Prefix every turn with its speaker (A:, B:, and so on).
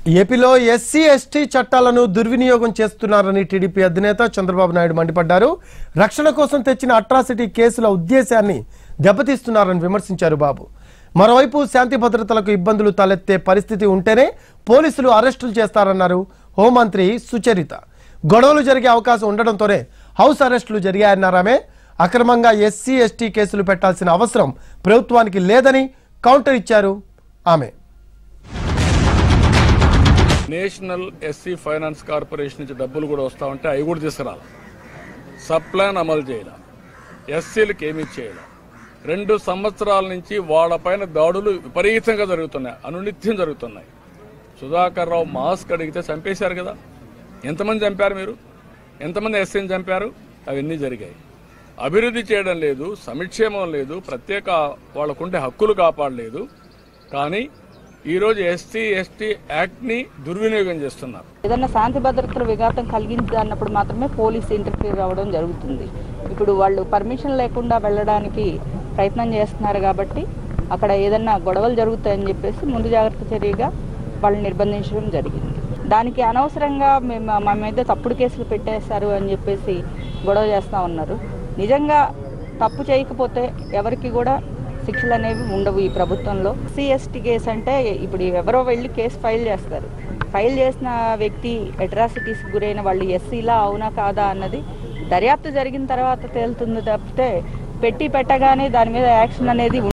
A: ఏపీలో SC ST చట్టాలను దుర్వినియోగం చేస్తున్నారని టీడీపీ అధినేత చంద్రబాబు నాయుడు మండిపడ్డారు. రక్షణ కోసం తెచ్చిన అట్రాసిటీ కేసుల ఉద్దేశాన్ని దెబ్బతీస్తున్నారని విమర్శించారు బాబు. మరోవైపు శాంతి భద్రతలకు ఇబ్బందులు తలెత్తే పరిస్థితి ఉంటేనే పోలీసులు అరెస్టులు చేస్తారన్నారు హోంమంత్రి సుచరిత. గొడవలు జరిగే అవకాశం ఉండడంతోనే హౌస్ అరెస్టులు జరిగాయన్నారు ఆమె. అక్రమంగా ఎస్సీ ఎస్టీ కేసులు పెట్టాల్సిన అవసరం ప్రభుత్వానికి లేదని కౌంటర్ ఇచ్చారు ఆమె.
B: నేషనల్ ఎస్సీ ఫైనాన్స్ కార్పొరేషన్ నుంచి డబ్బులు కూడా వస్తూ ఉంటే అవి కూడా తీసుకురాలి. సబ్ ప్లాన్ అమలు చేయాలి. ఎస్సీలకు ఏమీ చేయాలి. 2 సంవత్సరాల నుంచి వాళ్ళపైన దాడులు విపరీతంగా జరుగుతున్నాయి, అనునిత్యం జరుగుతున్నాయి. సుధాకర్ రావు మాస్క్ అడిగితే చంపేశారు కదా. ఎంతమంది చంపారు మీరు? ఎంతమంది ఎస్సీని చంపారు? అవన్నీ జరిగాయి. అభివృద్ధి చేయడం లేదు, సంక్షేమం లేదు, ప్రత్యేక వాళ్ళకుండే హక్కులు కాపాడలేదు. కానీ ఈరోజు ఎస్సీ ఎస్టీ యాక్ట్ ని దుర్వినియోగం చేస్తున్నారు.
C: ఏదైనా శాంతి భద్రతల విఘాతం కలిగిందన్నప్పుడు మాత్రమే పోలీసు ఇంటర్ఫీర్ అవ్వడం జరుగుతుంది. ఇప్పుడు వాళ్ళు పర్మిషన్ లేకుండా వెళ్ళడానికి ప్రయత్నం చేస్తున్నారు కాబట్టి అక్కడ ఏదన్నా గొడవలు జరుగుతాయని చెప్పేసి ముందు జాగ్రత్త చర్యగా వాళ్ళు నిర్బంధించడం జరిగింది. దానికి అనవసరంగా మా మీద తప్పుడు కేసులు పెట్టేశారు అని చెప్పేసి గొడవ చేస్తూ ఉన్నారు. నిజంగా తప్పు చేయకపోతే ఎవరికి కూడా శిక్షలు అనేవి ఉండవు ఈ ప్రభుత్వంలో. ఎస్సీ కేసు అంటే ఇప్పుడు ఎవరో వెళ్ళి కేసు ఫైల్ చేస్తారు. ఫైల్ చేసిన వ్యక్తి అట్రాసిటీస్ గురైన వాళ్ళు ఎస్సీలా అవునా కాదా అన్నది దర్యాప్తు జరిగిన తర్వాత తేలుతుంది తప్పితే పెట్టగానే దాని మీద యాక్షన్ అనేది